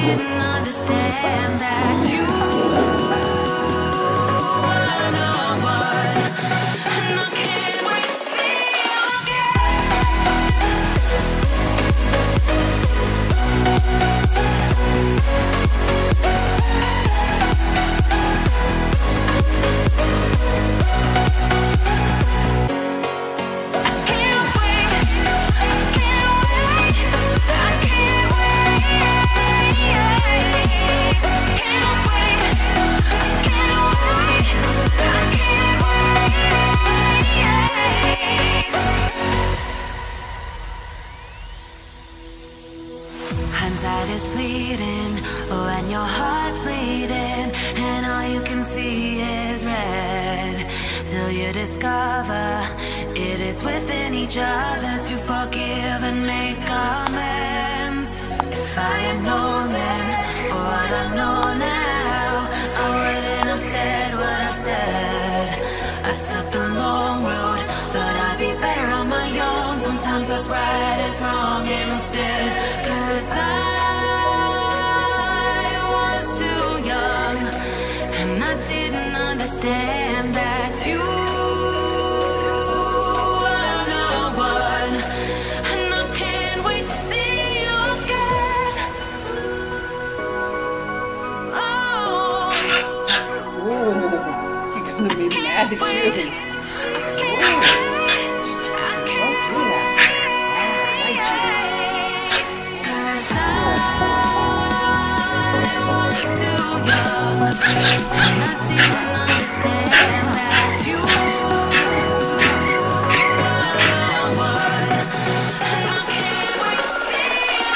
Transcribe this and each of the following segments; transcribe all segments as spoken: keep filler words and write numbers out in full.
didn't understand that you were the one, and I can't wait to see you hindsight is fleeting when your heart's bleeding and all you can see is red, till you discover it is within each other to forgive and make amends. If I had known then what I know now, I wouldn't have said what I said. I took the long road, thought I'd be better on my own. Sometimes what's right is wrong instead, 'cause I was too young and I didn't understand that you were the one, and I can't wait to see you again. Oh, Ooh, you're gonna be mad too. and I didn't understand that you were the one, and I can't wait to see you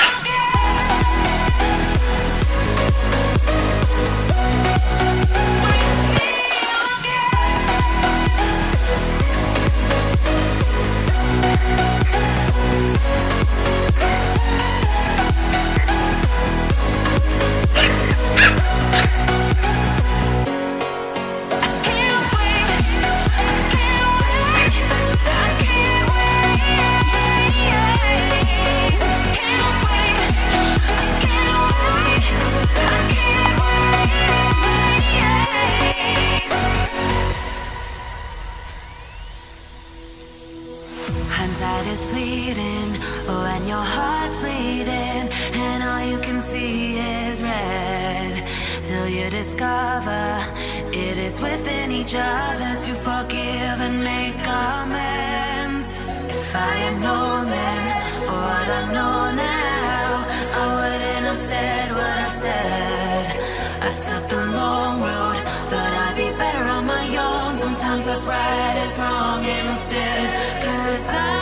hindsight is fleeting when your heart's bleeding and all you can see is red, till you discover it is within each other to forgive and make amends. If I had known then what I know now, I wouldn't have said what I said. I took the long road, thought I'd be better on my own. Sometimes what's right is wrong instead, 'cause I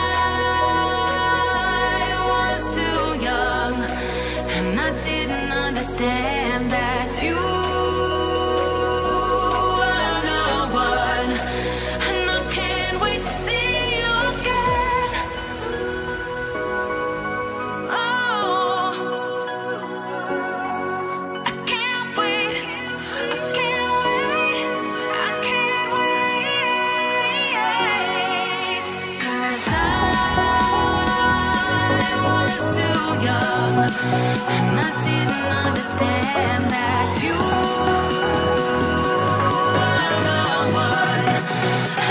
was too young and I didn't understand that you were the one, and I can't wait to see you again. Oh, I can't wait, I can't wait, I can't wait, 'cause I was too young and I didn't understand that you were the one.